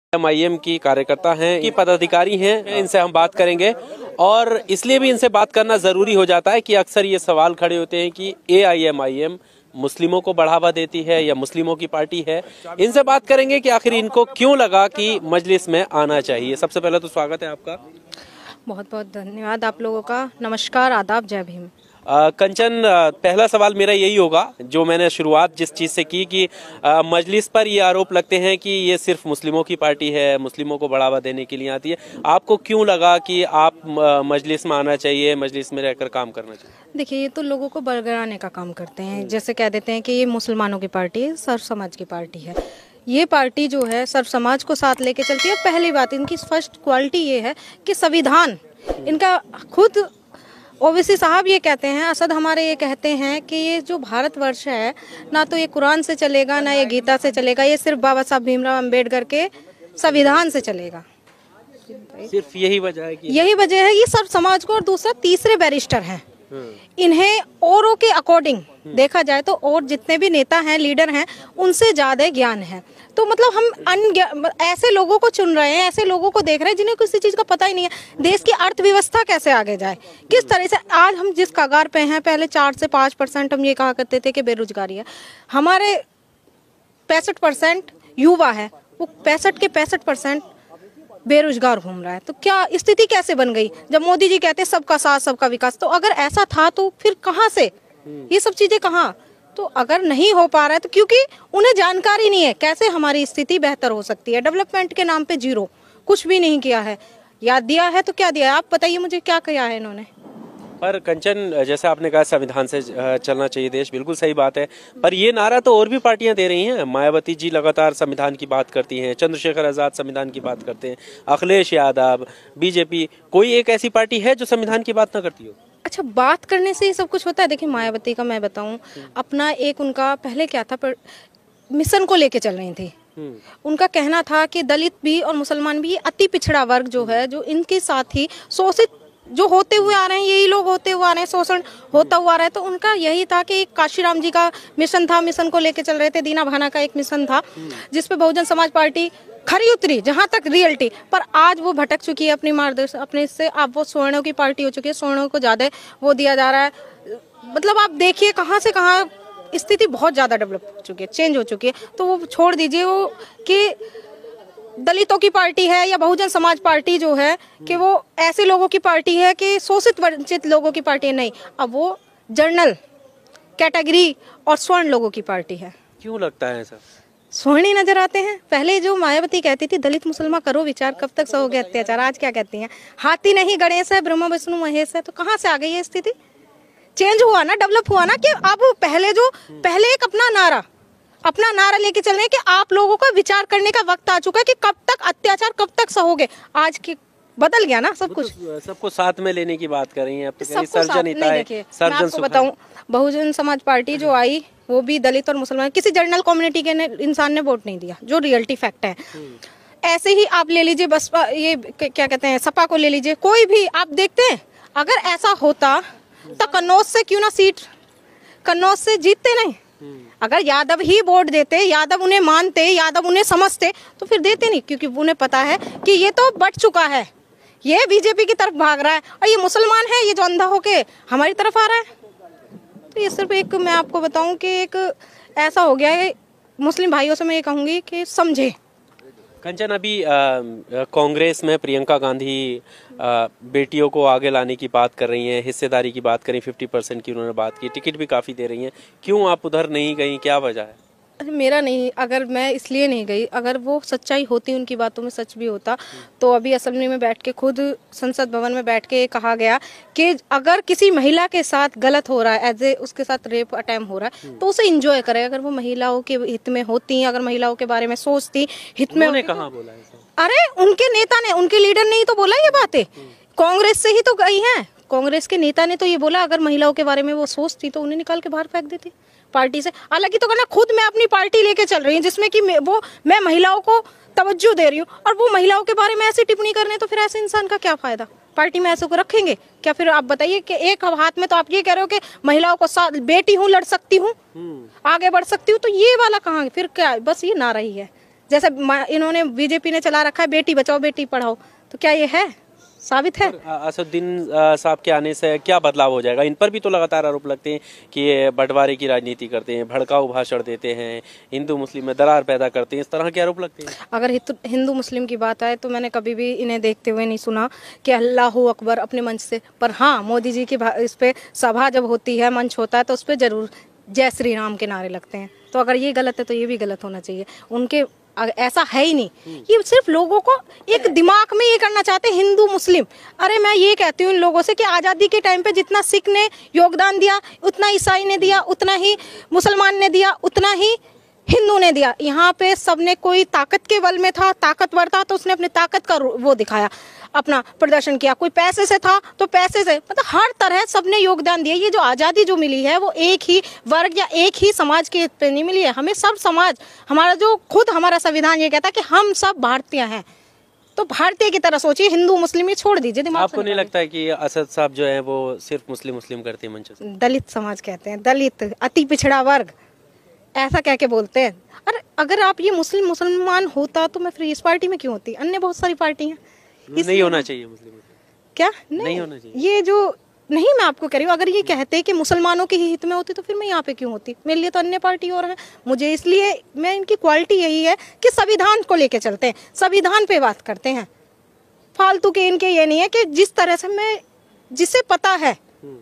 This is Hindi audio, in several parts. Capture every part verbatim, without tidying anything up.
एमआईएम की कार्यकर्ता हैं, की पदाधिकारी हैं, इनसे हम बात करेंगे। और इसलिए भी इनसे बात करना जरूरी हो जाता है कि अक्सर ये सवाल खड़े होते हैं कि एआईएमआईएम मुस्लिमों को बढ़ावा देती है या मुस्लिमों की पार्टी है। इनसे बात करेंगे कि आखिर इनको क्यों लगा कि मजलिस में आना चाहिए। सबसे पहले तो स्वागत है आपका। बहुत बहुत धन्यवाद आप लोगों का। नमस्कार, आदाब, जय भीम। आ, कंचन, आ, पहला सवाल मेरा यही होगा जो मैंने शुरुआत जिस चीज़ से की कि आ, मजलिस पर ये आरोप लगते हैं कि ये सिर्फ मुस्लिमों की पार्टी है, मुस्लिमों को बढ़ावा देने के लिए आती है। आपको क्यों लगा कि आप मजलिस में आना चाहिए, मजलिस में रहकर काम करना चाहिए? देखिए, ये तो लोगों को बरगलाने का काम करते हैं। जैसे कह देते हैं कि ये मुसलमानों की पार्टी है, सर्व समाज की पार्टी है। ये पार्टी जो है सर्व समाज को साथ लेके चलती है। पहली बात, इनकी फर्स्ट क्वालिटी ये है कि संविधान इनका खुद ओवैसी साहब ये कहते हैं, असद हमारे ये कहते हैं कि ये जो भारतवर्ष है ना तो ये कुरान से चलेगा ना ये गीता से चलेगा, ये सिर्फ बाबा साहब भीमराव अंबेडकर के संविधान से चलेगा। सिर्फ यही वजह है कि यही वजह है ये सर्व समाज को। और दूसरा, तीसरे बैरिस्टर हैं, इन्हें औरों के अकॉर्डिंग देखा जाए तो और जितने भी नेता हैं, लीडर हैं, उनसे ज्यादा ज्ञान है। तो मतलब हम अन ऐसे लोगों को चुन रहे हैं, ऐसे लोगों को देख रहे हैं जिन्हें किसी चीज का पता ही नहीं है। देश की अर्थव्यवस्था कैसे आगे जाए, किस तरह से आज हम जिस कगार पे हैं, पहले चार से पाँच परसेंट हम ये कहा करते थे कि बेरोजगारी है, हमारे पैंसठ परसेंट युवा है, वो पैंसठ के पैंसठ परसेंट बेरोजगार घूम रहा है। तो क्या स्थिति कैसे बन गई जब मोदी जी कहते हैं सबका साथ सबका विकास? तो अगर ऐसा था तो फिर कहाँ से ये सब चीजें कहाँ? तो अगर नहीं हो पा रहा है तो क्योंकि उन्हें जानकारी नहीं है कैसे हमारी स्थिति बेहतर हो सकती है। डेवलपमेंट के नाम पे जीरो, कुछ भी नहीं किया है। याद दिया है तो क्या दिया है? आप बताइए मुझे, क्या किया है इन्होंने? पर कंचन, जैसे आपने कहा संविधान से चलना चाहिए देश, बिल्कुल सही बात है, पर ये नारा तो और भी पार्टियां दे रही हैं। मायावती जी लगातार संविधान की बात करती हैं, चंद्रशेखर आजाद संविधान की बात करते हैं, अखिलेश यादव, बीजेपी। कोई एक ऐसी पार्टी है जो संविधान की बात ना करती हो? अच्छा, बात करने से ही सब कुछ होता है? देखिए, मायावती का मैं बताऊं, अपना एक उनका पहले क्या था, पर मिशन को लेके चल रही थी। उनका कहना था कि दलित भी और मुसलमान भी, अति पिछड़ा वर्ग जो है, जो इनके साथ ही शोषित जो होते हुए आ रहे हैं, यही लोग होते हुए आ रहे हैं, शोषण होता हुआ आ रहा है। तो उनका यही था कि काशीराम जी का मिशन था, मिशन को लेके चल रहे थे। दीना भाना का एक मिशन था जिसपे बहुजन समाज पार्टी खरी उतरी, जहां तक रियलिटी। पर आज वो भटक चुकी है अपनी मार्गदर्शन अपने से। अब वो स्वर्णों की पार्टी हो चुकी है, स्वर्णों को ज्यादा वो दिया जा रहा है। मतलब आप देखिए कहां से कहां स्थिति बहुत ज्यादा डेवलप हो चुकी है, चेंज हो चुकी है। तो वो छोड़ दीजिए वो कि दलितों की पार्टी है या बहुजन समाज पार्टी जो है कि वो ऐसे लोगों की पार्टी है कि शोषित वंचित लोगों की पार्टी नहीं। अब वो जनरल कैटेगरी और स्वर्ण लोगों की पार्टी है। क्यों लगता है ऐसा? स्वर्ण ही नजर आते हैं। पहले जो मायावती कहती थी, दलित मुसलमान करो विचार, कब तक सहोगे अत्याचार, आज क्या कहती हैं? हाथी नहीं गणेश है, ब्रह्मा विष्णु महेश है। तो कहाँ से आ गई ये स्थिति? चेंज हुआ ना, डेवलप हुआ ना। कि अब पहले जो पहले एक अपना नारा अपना नारा लेके चल रहे हैं कि आप लोगों का विचार करने का वक्त आ चुका है कि कब तक अत्याचार, कब तक सहोगे। आज की बदल गया ना सब कुछ। तो सबको साथ में लेने की बात कर रही हैं। अब तो देखिए, मैं आपको बताऊं, बहुजन समाज पार्टी जो आई वो भी दलित और मुसलमान, किसी जनरल कम्युनिटी के ने, इंसान ने वोट नहीं दिया, जो रियलिटी फैक्ट है। ऐसे ही आप ले लीजिए बसपा, ये क्या कहते हैं, सपा को ले लीजिए, कोई भी आप देखते हैं। अगर ऐसा होता तो कन्नौज से क्यों ना सीट, कन्नौज से जीतते नहीं। अगर यादव ही वोट देते, यादव उन्हें मानते, यादव उन्हें समझते, तो फिर देते नहीं। क्योंकि उन्हें पता है कि ये तो बट चुका है, ये बीजेपी की तरफ भाग रहा है और ये मुसलमान है, ये जो अंधा होके हमारी तरफ आ रहा है। तो ये सिर्फ एक, मैं आपको बताऊं कि एक ऐसा हो गया है। मुस्लिम भाइयों से मैं ये कहूंगी कि समझे। कंचन, अभी कांग्रेस में प्रियंका गांधी आ, बेटियों को आगे लाने की बात कर रही हैं, हिस्सेदारी की बात करें, फिफ्टी परसेंट की उन्होंने बात की, टिकट भी काफ़ी दे रही हैं। क्यों आप उधर नहीं गई, क्या वजह है? मेरा नहीं, अगर मैं इसलिए नहीं गई, अगर वो सच्चाई होती, उनकी बातों में सच भी होता, तो अभी असेंबली में बैठ के, खुद संसद भवन में बैठ के कहा गया कि अगर किसी महिला के साथ गलत हो रहा है, एज ए उसके साथ रेप अटेम्प्ट हो रहा है, तो उसे एंजॉय करे। अगर वो महिलाओं के हित में होती, अगर महिलाओं के बारे में सोचती, हित में। उन्होंने कहाँ बोला है? अरे उनके नेता ने, उनके लीडर ने ही तो बोला ये बातें। कांग्रेस से ही तो गई हैं, कांग्रेस के नेता ने तो ये बोला अगर महिलाओं के बारे में वो सोचती तो उन्हें निकाल के बाहर फेंक देती पार्टी से। हालांकि तो करना, खुद मैं अपनी पार्टी लेके चल रही हूँ जिसमें कि वो मैं महिलाओं को तवज्जो दे रही हूँ, और वो महिलाओं के बारे में ऐसी टिप्पणी करने, तो फिर ऐसे इंसान का क्या फायदा? पार्टी में ऐसे को रखेंगे क्या? फिर आप बताइए कि एक हाथ में तो आप ये कह रहे हो कि महिलाओं को साथ, बेटी हूँ, लड़ सकती हूँ, आगे बढ़ सकती हूँ, तो ये वाला कहाँ? फिर क्या? बस ये नारा ही है। जैसे इन्होंने बीजेपी ने चला रखा है बेटी बचाओ बेटी पढ़ाओ, तो क्या ये है साबित है? असदुद्दीन साहब के आने से क्या बदलाव हो जाएगा? इन पर भी तो लगातार आरोप लगते हैं कि ये बंटवारे की राजनीति करते हैं, भड़काऊ भाषण देते हैं, हिंदू मुस्लिम में दरार पैदा करते हैं, इस तरह के आरोप लगते हैं। अगर हिंदू मुस्लिम की बात आए तो मैंने कभी भी इन्हें देखते हुए नहीं सुना कि अल्लाहू अकबर अपने मंच से, पर हाँ मोदी जी की इस पे सभा जब होती है, मंच होता है, तो उस पर जरूर जय श्री राम के नारे लगते हैं। तो अगर ये गलत है तो ये भी गलत होना चाहिए। उनके ऐसा है ही नहीं, ये सिर्फ लोगों को एक दिमाग में ये करना चाहते हैं हिंदू मुस्लिम। अरे मैं ये कहती हूँ इन लोगों से कि आज़ादी के टाइम पे जितना सिख ने योगदान दिया उतना ईसाई ने दिया, उतना ही मुसलमान ने दिया, उतना ही हिंदू ने दिया। यहाँ पे सबने कोई ताकत के बल में था, ताकतवर था तो उसने अपनी ताकत का वो दिखाया, अपना प्रदर्शन किया। कोई पैसे से था तो पैसे से, मतलब हर तरह सबने योगदान दिया। ये जो आज़ादी जो मिली है वो एक ही वर्ग या एक ही समाज के हित पे नहीं मिली है, हमें सब समाज, हमारा जो खुद हमारा संविधान ये कहता है कि हम सब भारतीय हैं। तो भारतीय की तरह सोचिए, हिंदू मुस्लिम ये छोड़ दीजिए दिमाग। आपको नहीं लगता है कि असद साहब जो है वो सिर्फ मुस्लिम मुस्लिम करते हैं मंच से? दलित समाज कहते हैं, दलित अति पिछड़ा वर्ग ऐसा कह के बोलते हैं। अरे अगर आप ये मुस्लिम मुसलमान होता तो मैं फिर इस पार्टी में क्यों होती? अन्य बहुत सारी पार्टी हैं। नहीं होना चाहिए मुस्लिम, क्या नहीं, नहीं होना चाहिए ये जो नहीं, मैं आपको कह रही हूँ अगर ये कहते कि मुसलमानों के हित में होती तो फिर मैं यहाँ पे क्यों होती? मेरे लिए तो अन्य पार्टी और है। मुझे इसलिए, मैं इनकी क्वालिटी यही है कि संविधान को लेके चलते हैं, संविधान पे बात करते हैं। फालतू के इनके ये नहीं है कि जिस तरह से मैं, जिसे पता है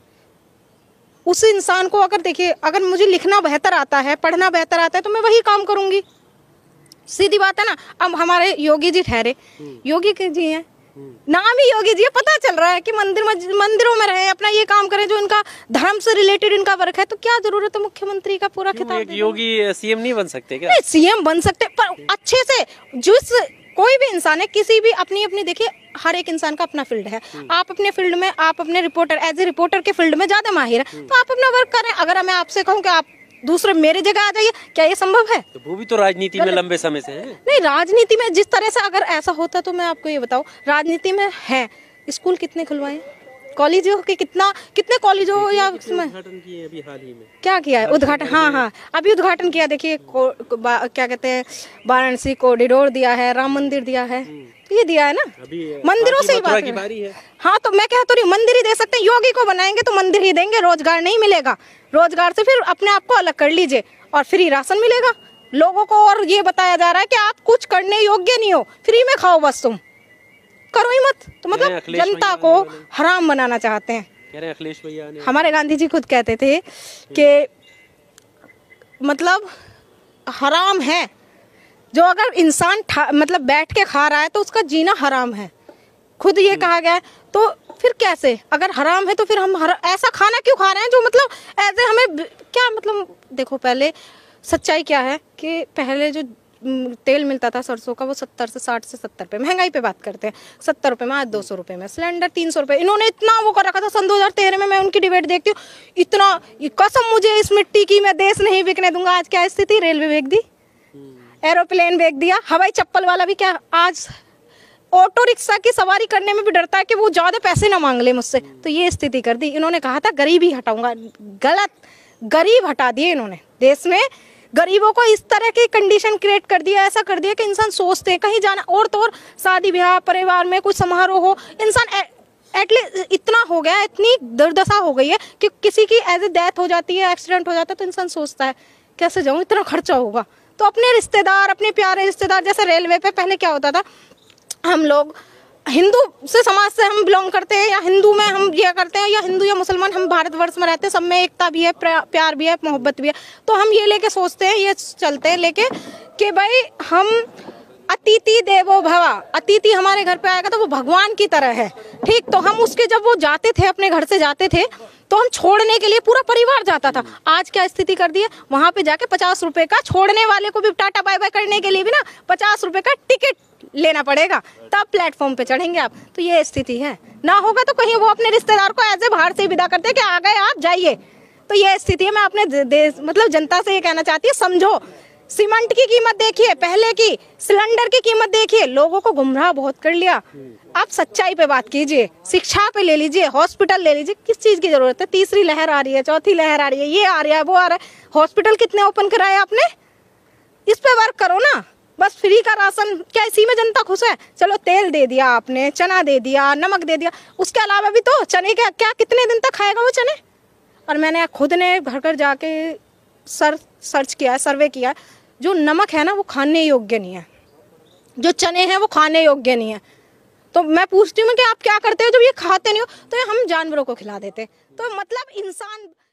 उस इंसान को, अगर देखिए अगर मुझे लिखना बेहतर आता है, पढ़ना बेहतर आता है तो मैं वही काम करूंगी। सीधी बात है ना। अब हमारे योगी जी ठहरे, योगी जी हैं, नाम ही योगी जी है, पता चल रहा है कि मंदिर मंदिरों में रहे, अपना ये काम करें जो इनका धर्म से रिलेटेड इनका वर्क है। तो क्या जरूरत है मुख्यमंत्री का पूरा खिताब? योगी सीएम नहीं बन सकते क्या? नहीं, सीएम बन सकते पर अच्छे से। जिस कोई भी इंसान है, किसी भी अपनी अपनी, देखिए हर एक इंसान का अपना फील्ड है। आप अपने फील्ड में, आप अपने रिपोर्टर एज ए रिपोर्टर के फील्ड में ज्यादा माहिर है तो आप अपना वर्क करें। अगर मैं आपसे कहूँ कि आप दूसरे मेरी जगह आ जाइए, क्या ये संभव है? तो वो भी तो राजनीति में लंबे समय से है। नहीं, राजनीति में जिस तरह से अगर ऐसा होता तो मैं आपको ये बताऊं, राजनीति में है, स्कूल कितने खुलवाए, कॉलेजों के कितना, कितने कॉलेजों या उद्घाटन किए अभी हाल ही में? क्या किया है उद्घाटन? हाँ हाँ अभी उद्घाटन किया। देखिए क्या कहते हैं, वाराणसी कॉरिडोर दिया है, राम मंदिर दिया है, ये दिया है ना। मंदिरों से ही बात है। हाँ तो मैं कह तो रही हूँ, मंदिर ही दे सकते हैं। योगी को बनाएंगे तो मंदिर ही देंगे, रोजगार नहीं मिलेगा। रोजगार से फिर अपने आप को अलग कर लीजिए और फ्री राशन मिलेगा लोगों को। और ये बताया जा रहा है कि आप कुछ करने योग्य नहीं हो, फ्री में खाओ बस, तुम करो ही मत। तो मतलब जनता को हराम बनाना चाहते हैं। कह रहे हैं अखिलेश भैया ने, हमारे गांधी जी खुद कहते थे कि मतलब हराम है जो अगर इंसान मतलब बैठ के खा रहा है तो उसका जीना हराम है, खुद ये कहा गया है। तो फिर कैसे, अगर हराम है तो फिर हम ऐसा खाना क्यों खा रहे हैं जो मतलब ऐसे हमें क्या, मतलब देखो पहले सच्चाई क्या है कि पहले जो तेल मिलता था सरसों का वो सत्तर से साठ से सत्तर पे, महंगाई पे बात करते हैं, सत्तर रुपए में, आज दो सौ रुपए में। सिलेंडर तीन सौ रुपए, इन्होंने इतना वो कर रखा था। सन दो हजार तेरह में मैं उनकी डिबेट देखती हूँ, इतना कसम मुझे इस मिट्टी की, मैं देश नहीं बिकने दूंगा। आज क्या स्थिति, रेलवे बेच दी, एरोप्लेन बेच दिया, हवाई चप्पल वाला भी क्या आज ऑटो रिक्शा की सवारी करने में भी डरता है कि वो ज्यादा पैसे ना मांग ले मुझसे। तो ये स्थिति कर दी। इन्होंने कहा था गरीबी हटाऊंगा, गलत, गरीब हटा दिए इन्होंने। देश में गरीबों को इस तरह की कंडीशन क्रिएट कर दिया, ऐसा कर दिया कि इंसान सोचते हैं कहीं जाना, और तो और शादी ब्याह, परिवार में कुछ समारोह हो, इंसान एटलीस्ट इतना हो गया, इतनी दुर्दशा हो गई है कि किसी की एज ए डेथ हो जाती है, एक्सीडेंट हो जाता है तो इंसान सोचता है कैसे जाऊं, इतना खर्चा होगा। तो अपने रिश्तेदार, अपने प्यारे रिश्तेदार, जैसे रेलवे पे पहले क्या होता था, हम लोग हिंदू से समाज से हम बिलोंग करते हैं या हिंदू में हम ये करते हैं, या हिंदू या मुसलमान, हम भारतवर्ष में रहते हैं, सब में एकता भी है, प्यार भी है, मोहब्बत भी है। तो हम ये लेके सोचते हैं, ये चलते हैं लेके कि भाई हम अतिथि देवो भवा, अतिथि हमारे घर पे आएगा तो वो भगवान की तरह है, ठीक। तो हम उसके, जब वो जाते थे, अपने घर से जाते थे तो हम छोड़ने के लिए पूरा परिवार जाता था। आज क्या स्थिति कर दी है, वहां पे जाके पचास रुपए का, छोड़ने वाले को भी टाटा बाय बाय करने के लिए भी ना पचास रुपए का टिकट लेना पड़ेगा, तब प्लेटफॉर्म पे चढ़ेंगे आप। तो ये स्थिति है। ना होगा तो कहीं वो अपने रिश्तेदार को ऐसे बाहर से विदा करते हैं कि आ गए आप, जाइए। तो ये स्थिति है। मैं अपने देश मतलब जनता से ये कहना चाहती है, समझो, सीमेंट की कीमत देखिए, पहले की सिलेंडर की कीमत देखिए, लोगों को गुमराह बहुत कर लिया। आप सच्चाई पे बात कीजिए, शिक्षा पे ले लीजिए, हॉस्पिटल ले लीजिए, किस चीज की जरूरत है। तीसरी लहर आ रही है, चौथी लहर आ रही है, ये आ रहा है, वो आ रहा है, हॉस्पिटल कितने ओपन कराए आपने, इस पे वर्क करो ना। बस फ्री का राशन, क्या इसी में जनता खुश है? चलो तेल दे दिया आपने, चना दे दिया, नमक दे दिया, उसके अलावा भी तो चने के क्या कितने दिन तक खाएगा वो चने? और मैंने खुद ने घर घर जाके सर सर्च किया है, सर्वे किया है, जो नमक है ना वो खाने योग्य नहीं है, जो चने हैं वो खाने योग्य नहीं है। तो मैं पूछती हूँ कि आप क्या करते हो जब ये खाते नहीं हो? तो ये हम जानवरों को खिला देते। तो मतलब इंसान